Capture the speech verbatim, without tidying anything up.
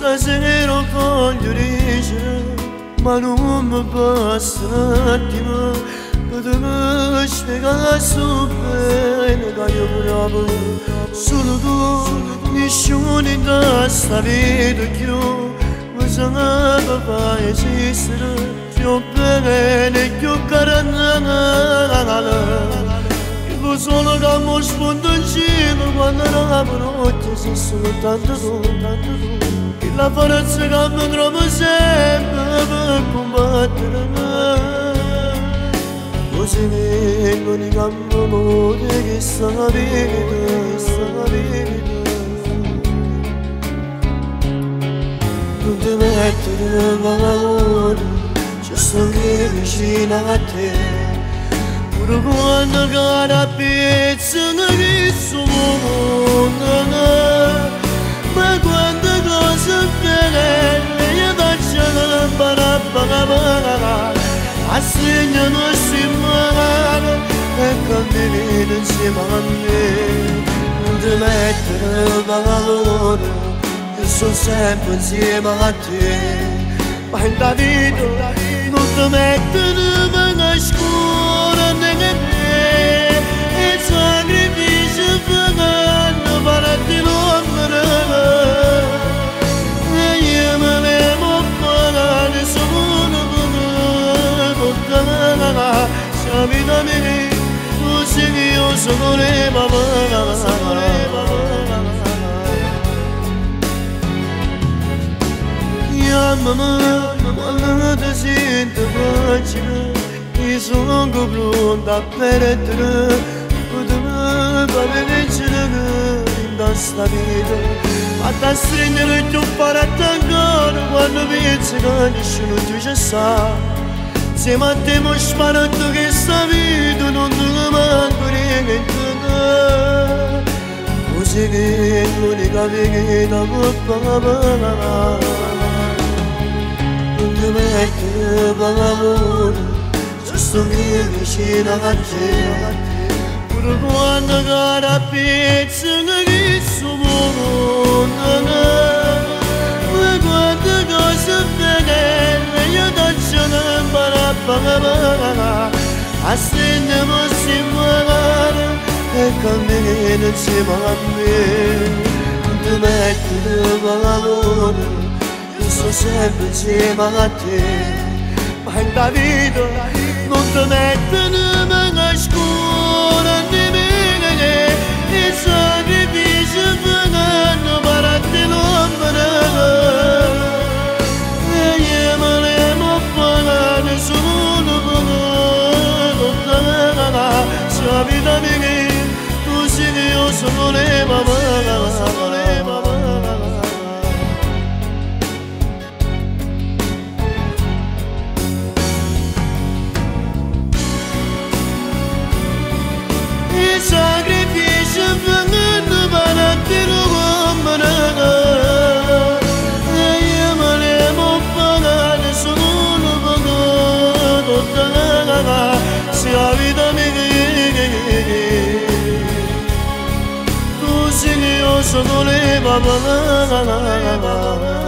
Stasera voglio rigere, ma non mi basta un attimo per me spiegare su bene che io bravo. Solo tu, nessuno in questa vita più mi sanava esistere, più bene, più carana. Io solo che mi rispondo in giro quando la notte si soltanto tu, tanto tu. La forza che mi trovo sempre per combattere così vengo di campo amore che sta la vita, sta la vita. Non ti mettere paura, ci sto qui vicino a te, pure quando cara pezzo che sono ma quando cosa belle io faccio la barabara assegnano si male e cammino insieme a me. Non ti mettere valore, io sono sempre insieme a te, ma in la vita non ti mettere mai scura neanche te, e sacrificio fanno per te l'ombre. La vita mia, tu sei che io sono le mamma. Io mamma, quando ti sento facile, io sono pronta per te, per me, per vincere in questa vita. Ma ti stringere più forte ancora quando pensi che nessuno ti ci sa. Se ma te mo sparato che sta vita non ti manco niente, così che l'unica vita può pagare. Non ti mettere paura, ci sto qui vicino a te, pure quando cara pezzo che sono ma quante cose belle io faccio assegnamo insieme e cammino insieme a me. Non ti mettere valore, io sono sempre insieme a te, ma in la vita non ti mettere mai scura nemmeno e sacrificio fanno per te l'ombre. La vita mia, tu sei che io sono le mamma, sono le mamma. I sacrifici vengono per te l'uomo, e io me ne ho pagate, sono pagato, se la vita mia tu sei che io sono le mamma.